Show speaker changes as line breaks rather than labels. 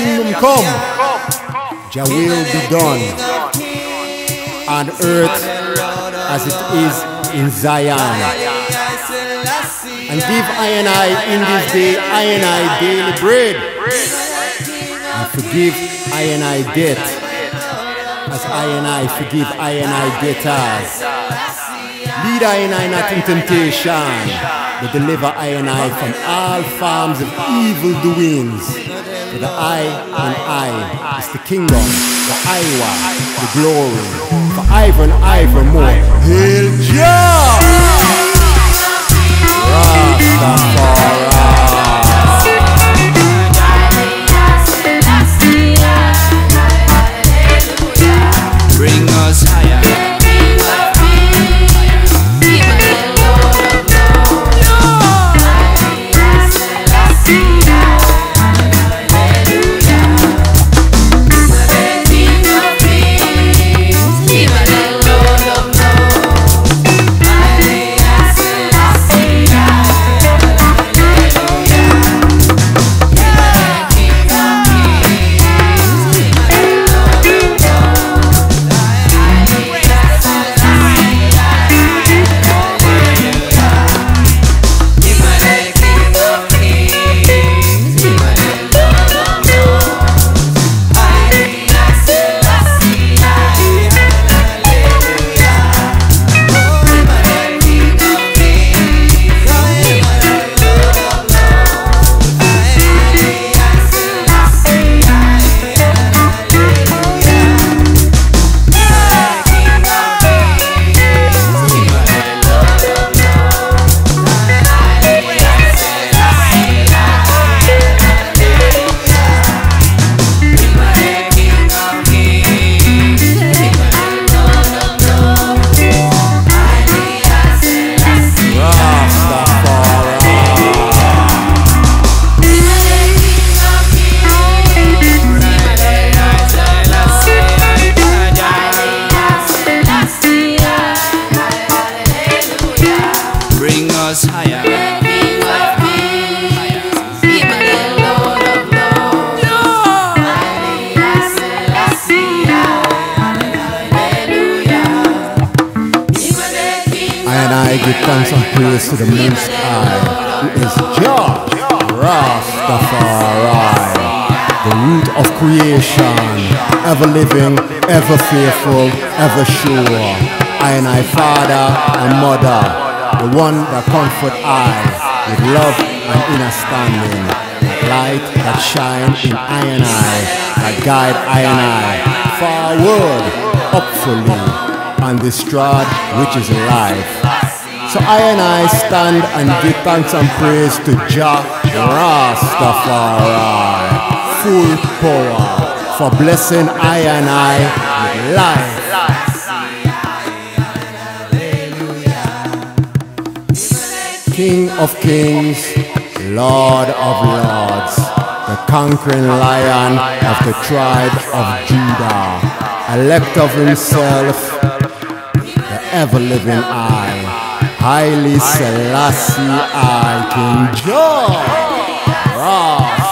kingdom come, Jah will be done on earth as it is in Zion. And give I and I in this day, I and I daily bread. And forgive I and I debt, as I and I forgive I and I debtors. Lead I and I not in temptation, but deliver I and I from all forms of evil doings. For the I and I is the kingdom, the Iwa, the glory, for ever and ever more. Hail Jah! Rastafari.
Bring us higher. Bring us higher.
I give thanks and praise to the Most High, who is Jah, Rastafari, the root of creation, ever living, ever faithful, ever sure. I and I, Father and Mother, the one that comfort I with love and understanding, that light that shine in I and I, that guide I and I, forward, upfully, on this strad which is life. So I and I stand and give thanks and praise to Jah Rastafari, full power, for blessing I and I with life. King of kings, Lord of lords, the conquering lion of the tribe of Judah, elect of himself, the ever-living I, Haile Selassie I, King Jah.